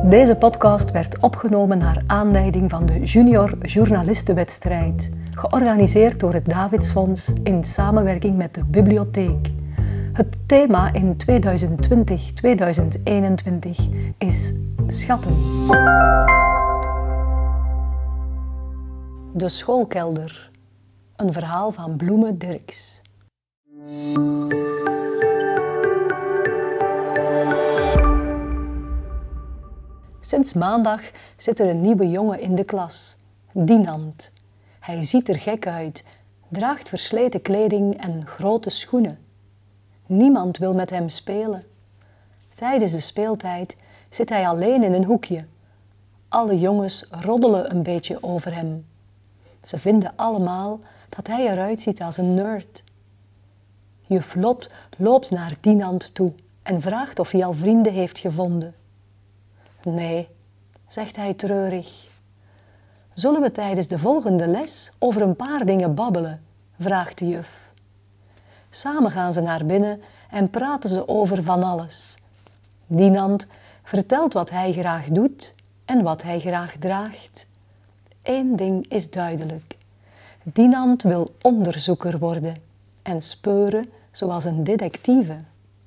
Deze podcast werd opgenomen naar aanleiding van de Junior Journalistenwedstrijd, georganiseerd door het Davidsfonds in samenwerking met de bibliotheek. Het thema in 2020-2021 is schatten. De schoolkelder. Een verhaal van Bloeme Dirks. Sinds maandag zit er een nieuwe jongen in de klas, Dinant. Hij ziet er gek uit, draagt versleten kleding en grote schoenen. Niemand wil met hem spelen. Tijdens de speeltijd zit hij alleen in een hoekje. Alle jongens roddelen een beetje over hem. Ze vinden allemaal dat hij eruit ziet als een nerd. Juf Lot loopt naar Dinant toe en vraagt of hij al vrienden heeft gevonden. Nee, zegt hij treurig. Zullen we tijdens de volgende les over een paar dingen babbelen? Vraagt de juf. Samen gaan ze naar binnen en praten ze over van alles. Dinant vertelt wat hij graag doet en wat hij graag draagt. Eén ding is duidelijk. Dinant wil onderzoeker worden en speuren zoals een detectieve.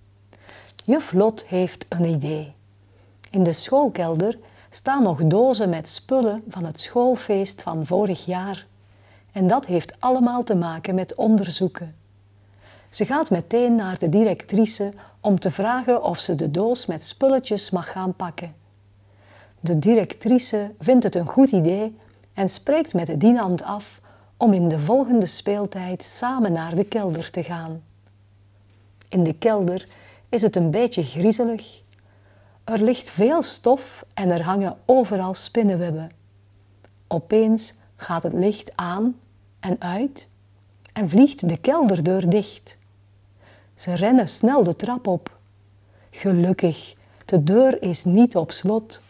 Juf Lot heeft een idee. In de schoolkelder staan nog dozen met spullen van het schoolfeest van vorig jaar. En dat heeft allemaal te maken met onderzoeken. Ze gaat meteen naar de directrice om te vragen of ze de doos met spulletjes mag gaan pakken. De directrice vindt het een goed idee en spreekt met de Dinant af om in de volgende speeltijd samen naar de kelder te gaan. In de kelder is het een beetje griezelig. Er ligt veel stof en er hangen overal spinnenwebben. Opeens gaat het licht aan en uit en vliegt de kelderdeur dicht. Ze rennen snel de trap op. Gelukkig, de deur is niet op slot.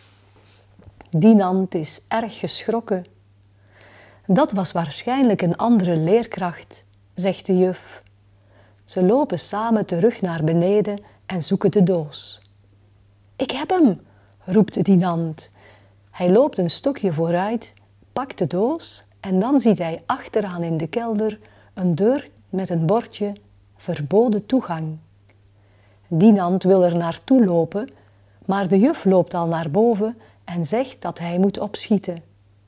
Dinant is erg geschrokken. Dat was waarschijnlijk een andere leerkracht, zegt de juf. Ze lopen samen terug naar beneden en zoeken de doos. Ik heb hem, roept Dinant. Hij loopt een stukje vooruit, pakt de doos en dan ziet hij achteraan in de kelder een deur met een bordje verboden toegang. Dinant wil er naartoe lopen, maar de juf loopt al naar boven en zegt dat hij moet opschieten.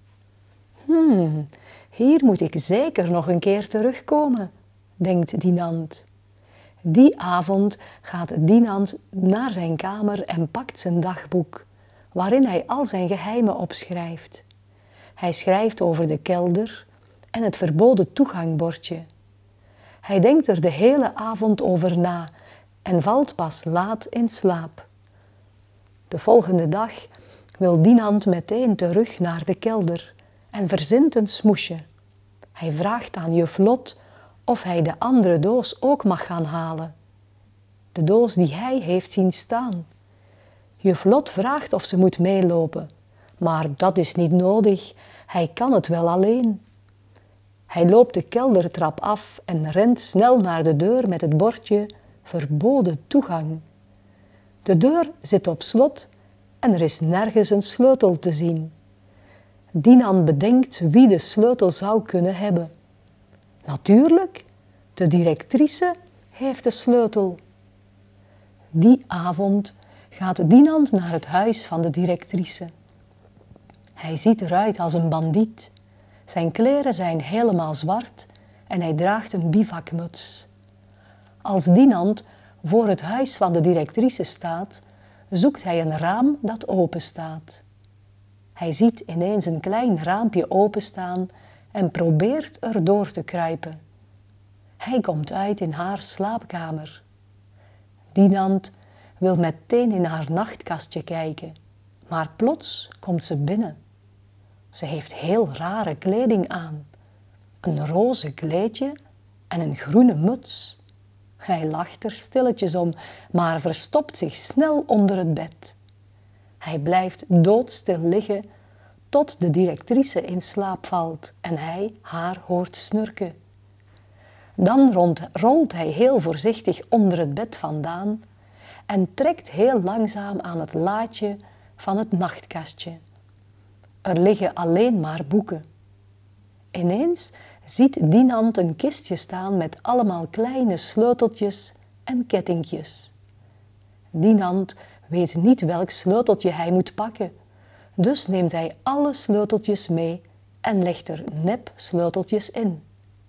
Hier moet ik zeker nog een keer terugkomen, denkt Dinant. Die avond gaat Dinant naar zijn kamer en pakt zijn dagboek, waarin hij al zijn geheimen opschrijft. Hij schrijft over de kelder en het verboden toegangbordje. Hij denkt er de hele avond over na en valt pas laat in slaap. De volgende dag wil Dinant meteen terug naar de kelder en verzint een smoesje. Hij vraagt aan juf Lot of hij de andere doos ook mag gaan halen. De doos die hij heeft zien staan. Juf Lot vraagt of ze moet meelopen, maar dat is niet nodig, hij kan het wel alleen. Hij loopt de keldertrap af en rent snel naar de deur met het bordje verboden toegang. De deur zit op slot en er is nergens een sleutel te zien. Dinant bedenkt wie de sleutel zou kunnen hebben. Natuurlijk, de directrice heeft de sleutel. Die avond gaat Dinant naar het huis van de directrice. Hij ziet eruit als een bandiet. Zijn kleren zijn helemaal zwart en hij draagt een bivakmuts. Als Dinant voor het huis van de directrice staat, zoekt hij een raam dat open staat. Hij ziet ineens een klein raampje openstaan en probeert er door te kruipen. Hij komt uit in haar slaapkamer. Dinant wil meteen in haar nachtkastje kijken, maar plots komt ze binnen. Ze heeft heel rare kleding aan, een roze kleedje en een groene muts. Hij lacht er stilletjes om, maar verstopt zich snel onder het bed. Hij blijft doodstil liggen tot de directrice in slaap valt en hij haar hoort snurken. Dan rolt hij heel voorzichtig onder het bed vandaan en trekt heel langzaam aan het laadje van het nachtkastje. Er liggen alleen maar boeken. Ineens ziet Dinant een kistje staan met allemaal kleine sleuteltjes en kettingjes. Dinant weet niet welk sleuteltje hij moet pakken, dus neemt hij alle sleuteltjes mee en legt er nep sleuteltjes in.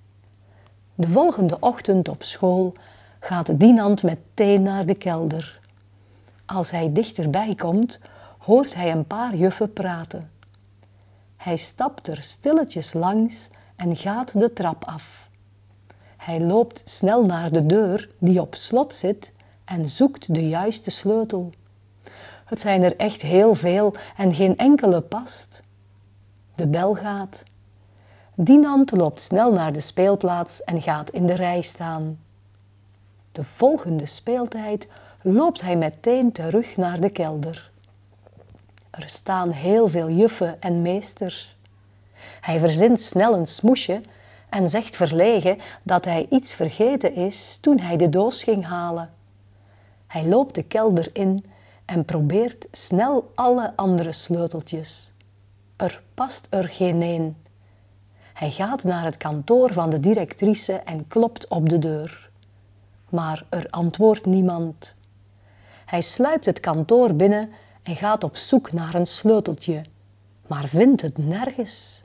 De volgende ochtend op school gaat Dinant meteen naar de kelder. Als hij dichterbij komt, hoort hij een paar juffen praten. Hij stapt er stilletjes langs en gaat de trap af. Hij loopt snel naar de deur die op slot zit en zoekt de juiste sleutel. Het zijn er echt heel veel en geen enkele past. De bel gaat. Dinant loopt snel naar de speelplaats en gaat in de rij staan. De volgende speeltijd loopt hij meteen terug naar de kelder. Er staan heel veel juffen en meesters. Hij verzint snel een smoesje en zegt verlegen dat hij iets vergeten is toen hij de doos ging halen. Hij loopt de kelder in en probeert snel alle andere sleuteltjes. Er past er geen een. Hij gaat naar het kantoor van de directrice en klopt op de deur. Maar er antwoordt niemand. Hij sluipt het kantoor binnen en gaat op zoek naar een sleuteltje, maar vindt het nergens.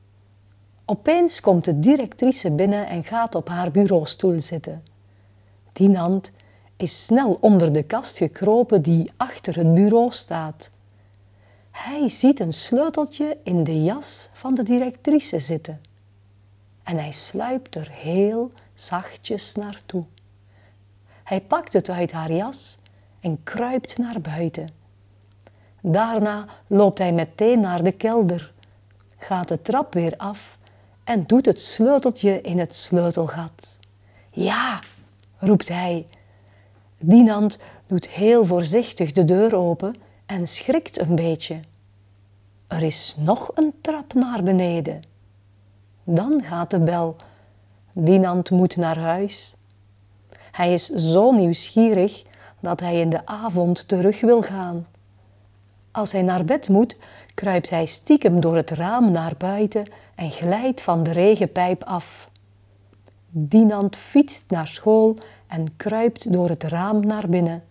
Opeens komt de directrice binnen en gaat op haar bureaustoel zitten. Dinant is snel onder de kast gekropen die achter het bureau staat. Hij ziet een sleuteltje in de jas van de directrice zitten. En hij sluipt er heel zachtjes naartoe. Hij pakt het uit haar jas en kruipt naar buiten. Daarna loopt hij meteen naar de kelder, gaat de trap weer af en doet het sleuteltje in het sleutelgat. Ja, roept hij. Dinant doet heel voorzichtig de deur open en schrikt een beetje. Er is nog een trap naar beneden. Dan gaat de bel. Dinant moet naar huis. Hij is zo nieuwsgierig dat hij in de avond terug wil gaan. Als hij naar bed moet, kruipt hij stiekem door het raam naar buiten en glijdt van de regenpijp af. Dinant fietst naar school en kruipt door het raam naar binnen.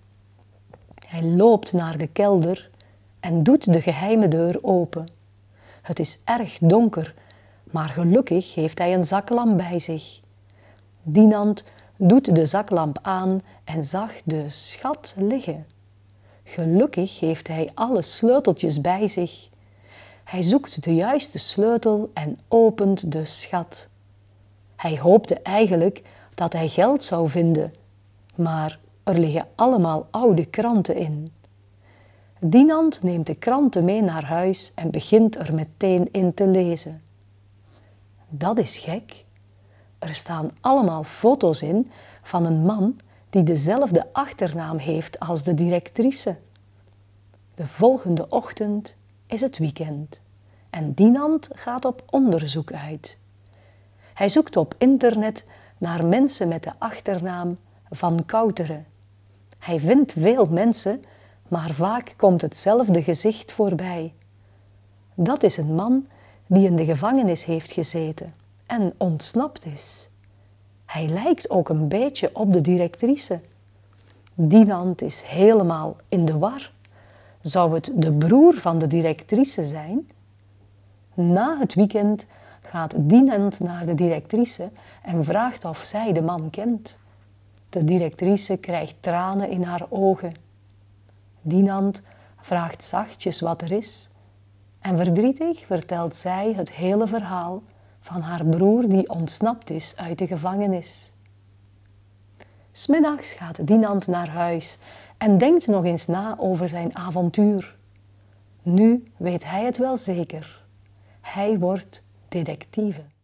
Hij loopt naar de kelder en doet de geheime deur open. Het is erg donker, maar gelukkig heeft hij een zaklamp bij zich. Dinant doet de zaklamp aan en zag de schat liggen. Gelukkig heeft hij alle sleuteltjes bij zich. Hij zoekt de juiste sleutel en opent de schat. Hij hoopte eigenlijk dat hij geld zou vinden, maar er liggen allemaal oude kranten in. Dinant neemt de kranten mee naar huis en begint er meteen in te lezen. Dat is gek. Er staan allemaal foto's in van een man die dezelfde achternaam heeft als de directrice. De volgende ochtend is het weekend en Dinant gaat op onderzoek uit. Hij zoekt op internet naar mensen met de achternaam Van Kouteren. Hij vindt veel mensen, maar vaak komt hetzelfde gezicht voorbij. Dat is een man die in de gevangenis heeft gezeten en ontsnapt is. Hij lijkt ook een beetje op de directrice. Dinant is helemaal in de war. Zou het de broer van de directrice zijn? Na het weekend gaat Dinant naar de directrice en vraagt of zij de man kent. De directrice krijgt tranen in haar ogen. Dinant vraagt zachtjes wat er is en verdrietig vertelt zij het hele verhaal van haar broer die ontsnapt is uit de gevangenis. 'S Middags gaat Dinant naar huis en denkt nog eens na over zijn avontuur. Nu weet hij het wel zeker. Hij wordt detectieve.